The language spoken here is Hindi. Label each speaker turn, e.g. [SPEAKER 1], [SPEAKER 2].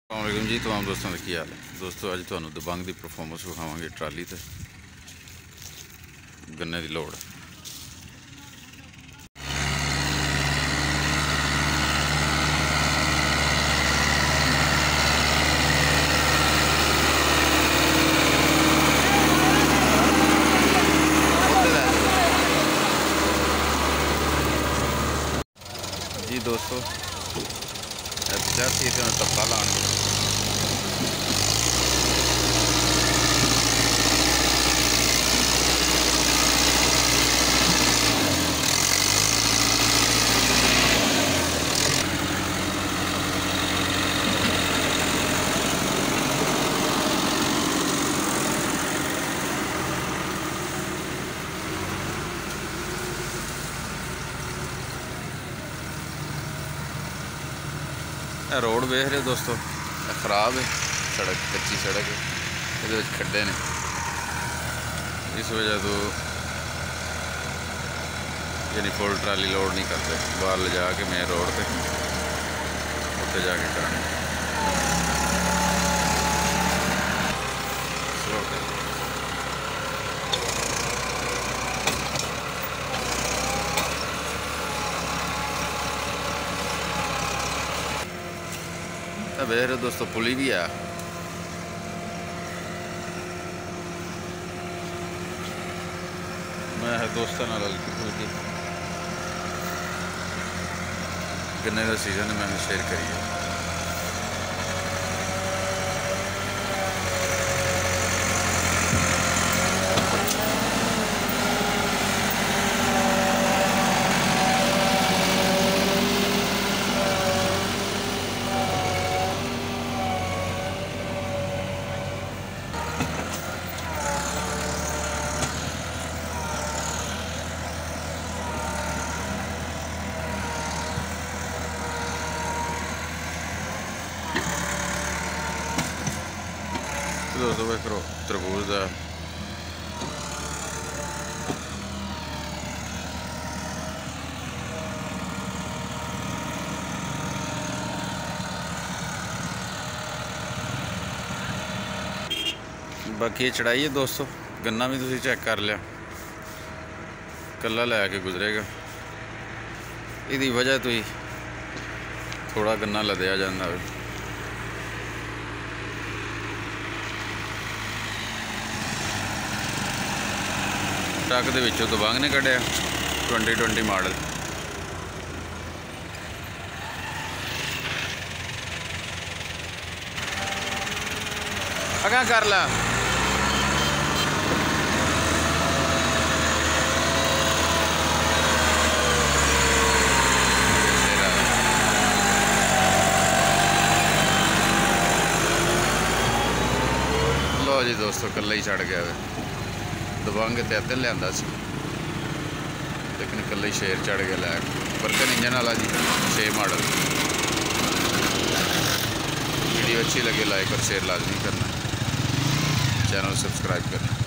[SPEAKER 1] अस्सलाम जी तमाम दोस्तों का की हाल है। दोस्तों अज तुहानू दबंग की परफॉर्मेंस विखावांगे ट्राली ते गन्ने की लोड़। जी दोस्तों टप्पा लाने रोड वेख रहे दोस्तों, खराब है सड़क, कच्ची सड़क है, ये खड्डे ने, इस वजह तो यानी फुल ट्राली लोड नहीं करते, बाहर ले जाके मेन रोड पे उत्ते जाके कराने। वेख दोस्तों पुली भी है, मैं दोस्तों नाल हल्की फुल्की गन्ने का सीजन मैंने शेयर करी है। दोस्तों करो तरबूज का बाकी चढ़ाई है दोस्तों। गन्ना भी तुसीं चेक कर लिया, कला लैके गुजरेगा, इसकी वजह तो ही थोड़ा गन्ना लदया जाता है। ट्रक के विचों दबंग ने कढ़िया 2020 मॉडल। अगा कर ला लो जी दोस्तों, कला ही चढ़ गया है। दबंग तो अद्ध लिया, लेकिन कल ही शेर चढ़ गया लैक। बर्कन इंजन वाला जी 6 मॉडल। वीडियो अच्छी लगे लाइक और शेयर लाजमी करना, चैनल सब्सक्राइब करना।